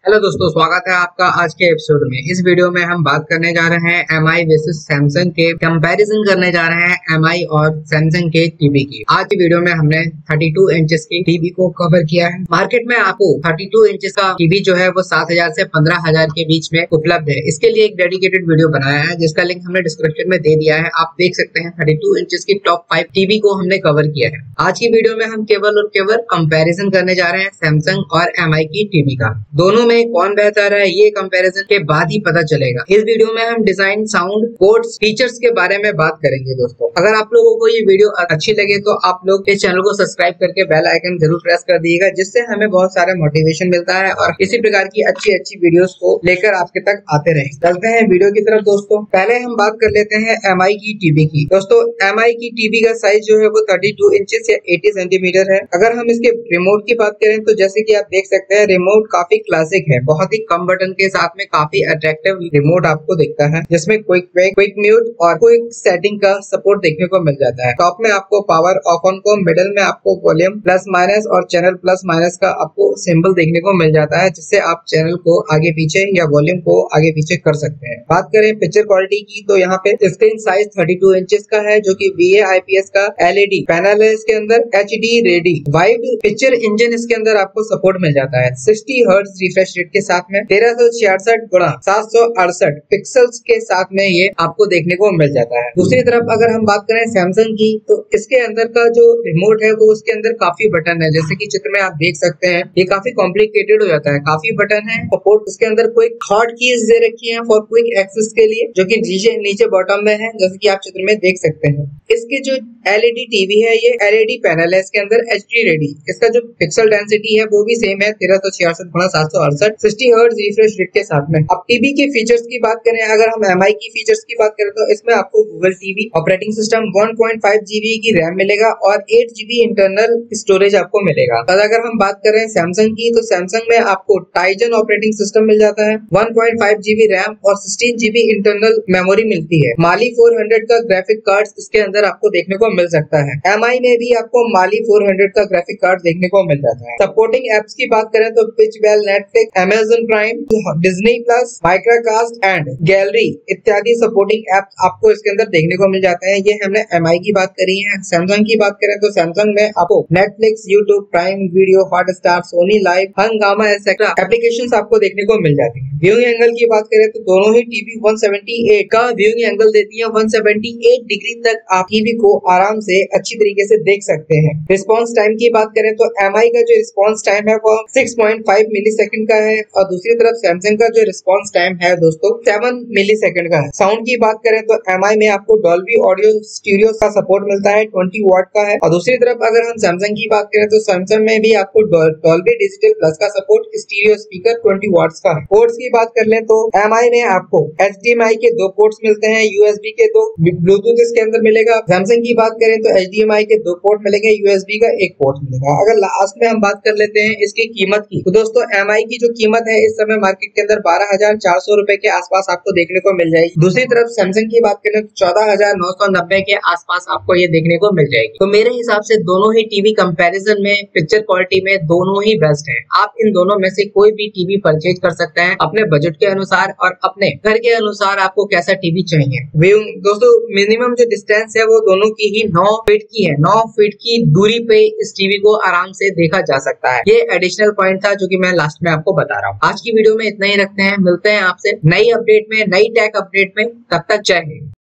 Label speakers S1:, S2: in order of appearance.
S1: Hello दोस्तों, स्वागत है आपका आज के एपिसोड में। इस वीडियो में हम बात करने जा रहे हैं एमआई वर्सेस सैमसंग के कंपैरिजन करने जा रहे हैं एमआई और सैमसंग के टीवी की। आज की वीडियो में हमने 32 इंचेस की टीवी को कवर किया है। मार्केट में आपको 32 इंचेस का टीवी जो है वो 7,000 से 15,000 के बीच में उपलब्ध है। इसके लिए एक डेडिकेटेड वीडियो बनाया है जिसका लिंक हमने डिस्क्रिप्शन में दे दिया है। आप देख सकते हैं 32 इंचेस की टॉप 5 टीवी को हमने कवर किया है। आज की वीडियो में हम केवल और केवल कंपैरिजन करने जा रहे हैं सैमसंग और एमआई की टीवी का। दोनों में कौन बेहतर है ये कंपैरिजन के बाद ही पता चलेगा। इस वीडियो में हम डिजाइन, साउंड, पोर्ट्स, फीचर्स के बारे में बात करेंगे। दोस्तों, अगर आप लोगों को ये वीडियो अच्छी लगे तो आप लोग इस चैनल को सब्सक्राइब करके बेल आइकन जरूर प्रेस कर दीजिएगा, जिससे हमें बहुत सारा मोटिवेशन मिलता है और इसी प्रकार की अच्छी अच्छी वीडियोस को लेकर आपके तक आते रहे। चलते हैं वीडियो की तरफ। दोस्तों, पहले हम बात कर लेते हैं एमआई की टीवी की। दोस्तों, एमआई की टीवी का साइज जो है वो 32 इंचेस या 80 सेंटीमीटर है। अगर हम इसके रिमोट की बात करें तो जैसे कि आप देख सकते हैं रिमोट काफी क्लासिक है। बहुत ही कम बटन के साथ में काफी अट्रैक्टिव रिमोट आपको दिखता है, जिसमें क्विक म्यूट और क्विक सेटिंग का सपोर्ट देखने को मिल जाता है। टॉप में आपको पावर ऑफ ऑन को, मिडिल में आपको वॉल्यूम प्लस माइनस और चैनल प्लस माइनस का आपको सिंबल देखने को मिल जाता है, जिससे आप चैनल को आगे पीछे या वॉल्यूम को आगे पीछे कर सकते हैं। बात करें पिक्चर क्वालिटी की तो यहाँ पे स्क्रीन साइज 32 इंचेस का है, जो कि VA IPS का LED पैनल है। इसके अंदर HD ready wide picture engine इसके अंदर आपको सपोर्ट मिल जाता है। 60 हर्ट्ज रिफ्रेश रेट के साथ में 1366 गुणा 768 पिक्सल्स के साथ में ये आपको देखने को मिल जाता है। दूसरी तरफ अगर हम बात करें सैमसंग की तो इसके अंदर का जो रिमोट है वो उसके अंदर काफी बटन है। जैसे कि चित्र में आप देख सकते हैं ये काफी कॉम्प्लिकेटेड हो जाता है। काफी बटन है, सपोर्ट उसके अंदर कोई हॉट कीज दे रखी है फॉर क्विक एक्सेस के लिए, जो कि नीचे बॉटम में है, जैसे कि आप चित्र में देख सकते हैं। इसके जो LED टीवी है ये LED पैनल है, इसके अंदर HD रेडी। इसका जो पिक्सल डेंसिटी है वो भी सेम है 1366 गुणा 768 60 हर्ट्ज रिफ्रेश रेट के साथ में। अब टीवी के फीचर्स की बात करें, अगर हम एमआई की फीचर्स की बात करें तो इसमें आपको Google TV operating system 1.5 GB की रैम मिलेगा और 8 GB इंटरनल स्टोरेज आपको मिलेगा। और अगर हम बात करें सैमसंग की तो सैमसंग में आपको टाइजन ऑपरेटिंग सिस्टम मिल जाता है, 1.5 GB रैम और 16 GB इंटरनल मेमोरी मिलती है। माली 400 का ग्राफिक कार्ड इसके अंदर आपको देखने को मिल सकता है। एमआई में भी आपको माली 400 का ग्राफिक कार्ड देखने को मिल जाता है। सपोर्टिंग एप्स की बात करें तो PatchWall, Netflix, Amazon Prime, Disney plus, microcast and gallery इत्यादि सपोर्टिंग एप्स आपको इसके अंदर देखने को मिल जाते हैं। ये हमने एमआई की बात करी है। सैमसंग की बात करें तो सैमसंग में आपको Netflix, YouTube, Prime video, Hotstar, Sony LIV, Hungama etcetera applications आपको देखने को मिल जाती है। व्यूइंग एंगल की बात करें तो दोनों ही टीवी 178 का व्यूइंग एंगल देती है। 178 डिग्री तक आप टीवी को आराम से अच्छी तरीके से देख सकते हैं। रिस्पॉन्स टाइम की बात करें तो एमआई का जो रिस्पॉन्स टाइम है वो 6.5 मिलीसेकंड का है और दूसरी तरफ सैमसंग का जो रिस्पॉन्स टाइम है दोस्तों 7 मिलीसेकंड का है। साउंड की बात करें तो एमआई में आपको डॉल्बी ऑडियो स्टीरियो का सपोर्ट मिलता है, 20 वॉट का है। और दूसरी तरफ अगर हम सैमसंग की बात करें तो सैमसंग में भी आपको डॉल्बी डिजिटल प्लस का सपोर्ट, स्टीरियो स्पीकर 20 वॉट्स का है। पोर्ट्स की बात कर लें तो एमआई में आपको HDMI के 2 पोर्ट्स मिलते हैं, USB के 2, ब्लूटूथ इसके अंदर मिलेगा। सैमसंग की बात करें तो HDMI के 2 पोर्ट मिलेंगे, USB का 1 पोर्ट मिलेगा। अगर लास्ट में हम बात कर लेते हैं इसकी कीमत की तो दोस्तों एमआई की जो कीमत है इस समय मार्केट के अंदर 12,400 रुपए के आसपास आपको देखने को मिल जाएगी। दूसरी तरफ सैमसंग की बात करें तो 14,990 के आसपास आपको ये देखने को मिल जाएगी। तो मेरे हिसाब से दोनों ही टीवी कंपैरिजन में, पिक्चर क्वालिटी में दोनों ही बेस्ट है। आप इन दोनों में से कोई भी टीवी परचेज कर सकते हैं अपने बजट के अनुसार और अपने घर के अनुसार आपको कैसा टीवी चाहिए। दोस्तों, मिनिमम जो डिस्टेंस है वो दोनों की ही 9 फीट की है। 9 फीट की दूरी पे इस टीवी को आराम से देखा जा सकता है। ये एडिशनल पॉइंट था जो कि मैं लास्ट में आपको बता रहा हूँ। आज की वीडियो में इतना ही रखते हैं, मिलते हैं आपसे नई अपडेट में, नई टेक अपडेट में। तब तक जय हिंद।